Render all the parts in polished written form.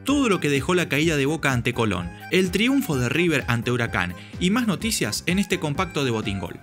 todo lo que dejó la caída de Boca ante Colón, el triunfo de River ante Huracán y más noticias en este compacto de Botín Gol.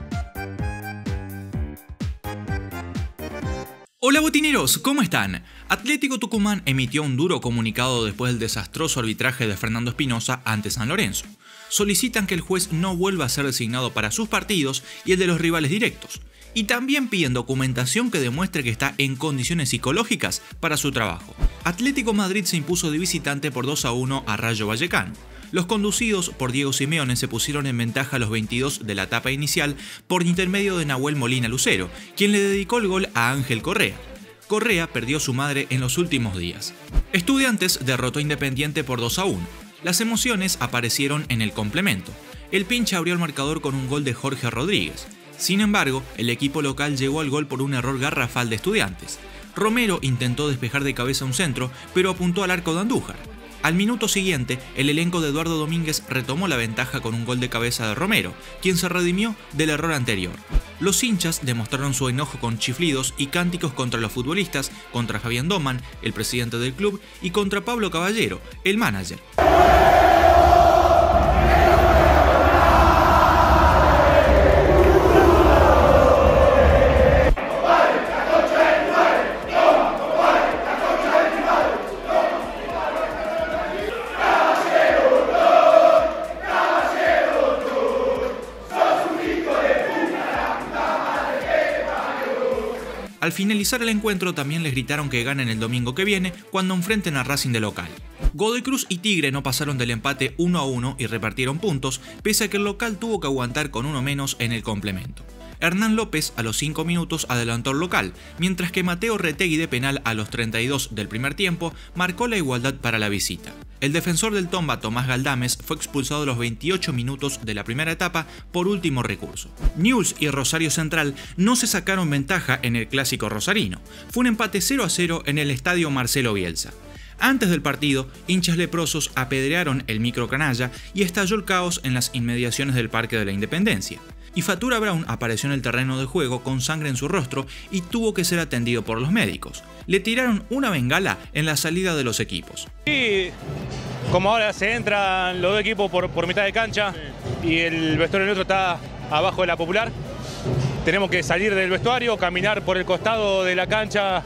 Hola botineros, ¿cómo están? Atlético Tucumán emitió un duro comunicado después del desastroso arbitraje de Fernando Espinosa ante San Lorenzo. Solicitan que el juez no vuelva a ser designado para sus partidos y el de los rivales directos. Y también piden documentación que demuestre que está en condiciones psicológicas para su trabajo. Atlético Madrid se impuso de visitante por 2-1 a Rayo Vallecano. Los conducidos por Diego Simeone se pusieron en ventaja a los 22 de la etapa inicial por intermedio de Nahuel Molina Lucero, quien le dedicó el gol a Ángel Correa. Correa perdió a su madre en los últimos días. Estudiantes derrotó a Independiente por 2-1. Las emociones aparecieron en el complemento. El pincha abrió el marcador con un gol de Jorge Rodríguez. Sin embargo, el equipo local llegó al gol por un error garrafal de Estudiantes. Romero intentó despejar de cabeza un centro, pero apuntó al arco de Andújar. Al minuto siguiente, el elenco de Eduardo Domínguez retomó la ventaja con un gol de cabeza de Romero, quien se redimió del error anterior. Los hinchas demostraron su enojo con chiflidos y cánticos contra los futbolistas, contra Fabián Doman, el presidente del club, y contra Pablo Caballero, el manager. Al finalizar el encuentro también les gritaron que ganen el domingo que viene cuando enfrenten a Racing de local. Godoy Cruz y Tigre no pasaron del empate 1-1 y repartieron puntos, pese a que el local tuvo que aguantar con uno menos en el complemento. Hernán López a los 5 minutos adelantó al local, mientras que Mateo Retegui de penal a los 32 del primer tiempo marcó la igualdad para la visita. El defensor del Tomba, Tomás Galdames, fue expulsado a los 28 minutos de la primera etapa por último recurso. Newell's y Rosario Central no se sacaron ventaja en el clásico rosarino. Fue un empate 0-0 en el estadio Marcelo Bielsa. Antes del partido, hinchas leprosos apedrearon el microcanalla y estalló el caos en las inmediaciones del Parque de la Independencia. Y Fatura Brown apareció en el terreno de juego con sangre en su rostro y tuvo que ser atendido por los médicos. Le tiraron una bengala en la salida de los equipos. Y como ahora se entran los dos equipos por mitad de cancha y el vestuario nuestro está abajo de la Popular, tenemos que salir del vestuario, caminar por el costado de la cancha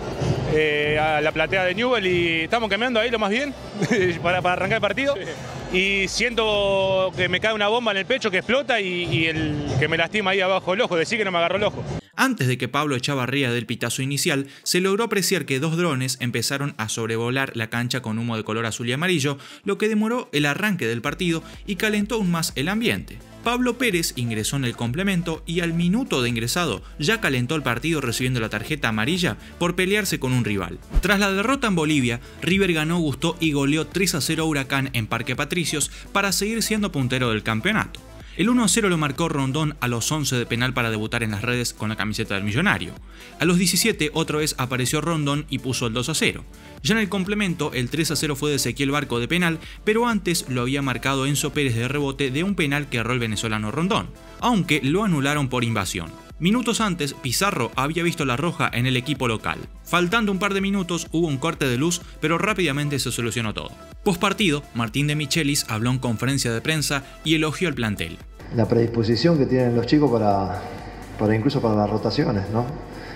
a la platea de Newell y estamos caminando ahí lo más bien para arrancar el partido. Y siento que me cae una bomba en el pecho que explota y el que me lastima ahí abajo el ojo, decir que no me agarró el ojo. Antes de que Pablo Echavarría dé el pitazo inicial, se logró apreciar que dos drones empezaron a sobrevolar la cancha con humo de color azul y amarillo, lo que demoró el arranque del partido y calentó aún más el ambiente. Pablo Pérez ingresó en el complemento y al minuto de ingresado ya calentó el partido recibiendo la tarjeta amarilla por pelearse con un rival. Tras la derrota en Bolivia, River ganó, gustó y goleó 3-0 a Huracán en Parque Patricios para seguir siendo puntero del campeonato. El 1-0 lo marcó Rondón a los 11 de penal para debutar en las redes con la camiseta del Millonario. A los 17 otra vez apareció Rondón y puso el 2-0. Ya en el complemento el 3-0 fue de Ezequiel Barco de penal, pero antes lo había marcado Enzo Pérez de rebote de un penal que erró el venezolano Rondón, aunque lo anularon por invasión. Minutos antes, Pizarro había visto la roja en el equipo local. Faltando un par de minutos hubo un corte de luz, pero rápidamente se solucionó todo. Postpartido, Martín de Michelis habló en conferencia de prensa y elogió al plantel. La predisposición que tienen los chicos para incluso para las rotaciones, ¿no?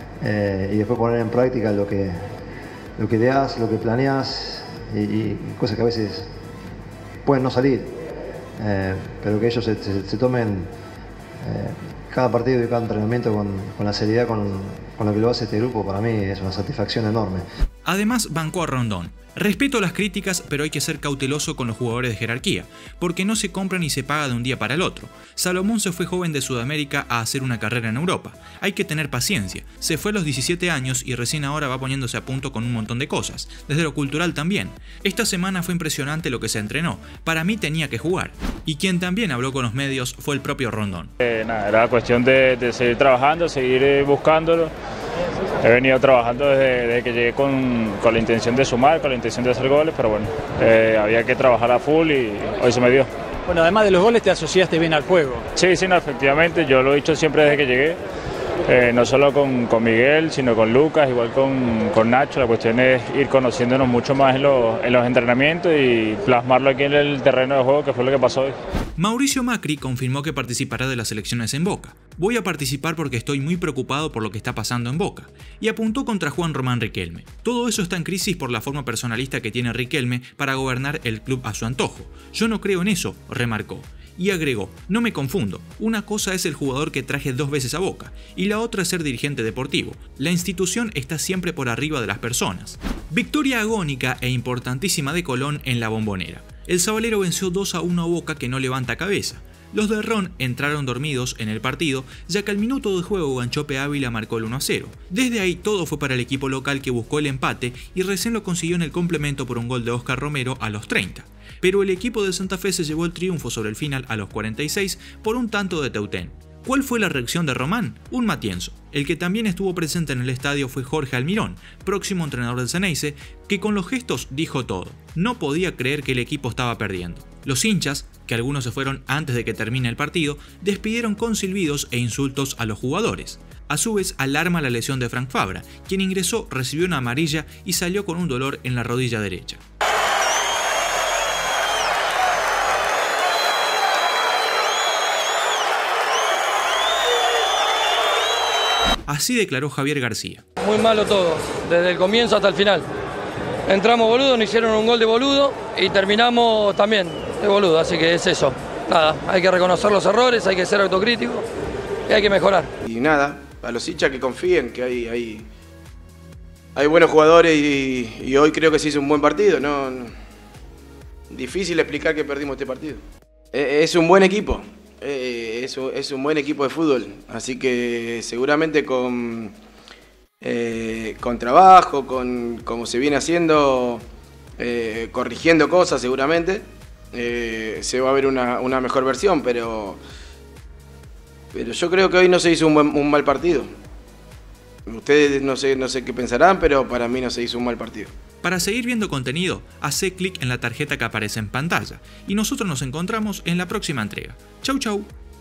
Y después poner en práctica lo que ideas, lo que planeas y cosas que a veces pueden no salir, pero que ellos se tomen cada partido y cada entrenamiento con la seriedad con lo que lo hace este grupo. Para mí es una satisfacción enorme. Además bancó a Rondón. Respeto las críticas, pero hay que ser cauteloso con los jugadores de jerarquía, porque no se compra ni se paga de un día para el otro. Salomón se fue joven de Sudamérica a hacer una carrera en Europa. Hay que tener paciencia. Se fue a los 17 años y recién ahora va poniéndose a punto con un montón de cosas, desde lo cultural también. Esta semana fue impresionante lo que se entrenó. Para mí tenía que jugar. Y quien también habló con los medios fue el propio Rondón. Era cuestión de seguir trabajando, seguir buscándolo. He venido trabajando desde que llegué con la intención de sumar, con la intención de hacer goles, pero bueno, había que trabajar a full y hoy se me dio. Bueno, además de los goles te asociaste bien al juego. Sí, no, efectivamente, yo lo he dicho siempre desde que llegué. No solo con Miguel, sino con Lucas, igual con Nacho. La cuestión es ir conociéndonos mucho más en los entrenamientos y plasmarlo aquí en el terreno de juego, que fue lo que pasó hoy. Mauricio Macri confirmó que participará de las elecciones en Boca. Voy a participar porque estoy muy preocupado por lo que está pasando en Boca, y apuntó contra Juan Román Riquelme. Todo eso está en crisis por la forma personalista que tiene Riquelme para gobernar el club a su antojo. Yo no creo en eso, remarcó. Y agregó, no me confundo, una cosa es el jugador que traje 2 veces a Boca, y la otra es ser dirigente deportivo. La institución está siempre por arriba de las personas. Victoria agónica e importantísima de Colón en la Bombonera. El sabalero venció 2-1 a Boca, que no levanta cabeza. Los de Ron entraron dormidos en el partido, ya que al minuto de juego Ganchope Ávila marcó el 1-0. Desde ahí todo fue para el equipo local, que buscó el empate y recién lo consiguió en el complemento por un gol de Oscar Romero a los 30. Pero el equipo de Santa Fe se llevó el triunfo sobre el final a los 46 por un tanto de Teutén. ¿Cuál fue la reacción de Román? Un matienzo. El que también estuvo presente en el estadio fue Jorge Almirón, próximo entrenador del Xeneize, que con los gestos dijo todo. No podía creer que el equipo estaba perdiendo. Los hinchas, que algunos se fueron antes de que termine el partido, despidieron con silbidos e insultos a los jugadores. A su vez alarma la lesión de Frank Fabra, quien ingresó, recibió una amarilla y salió con un dolor en la rodilla derecha. Así declaró Javier García. Muy malo todo, desde el comienzo hasta el final. Entramos boludo, nos hicieron un gol de boludo y terminamos también de boludo, así que es eso. Nada, hay que reconocer los errores, hay que ser autocrítico y hay que mejorar. Y nada, a los hinchas que confíen, que hay buenos jugadores y hoy creo que se hizo un buen partido. Difícil explicar que perdimos este partido. Es un buen equipo. Es un buen equipo de fútbol, así que seguramente con trabajo, como se viene haciendo, corrigiendo cosas seguramente, se va a ver una mejor versión, pero yo creo que hoy no se hizo un mal partido. Ustedes no sé qué pensarán, pero para mí no se hizo un mal partido. Para seguir viendo contenido, hacé clic en la tarjeta que aparece en pantalla y nosotros nos encontramos en la próxima entrega. Chau chau.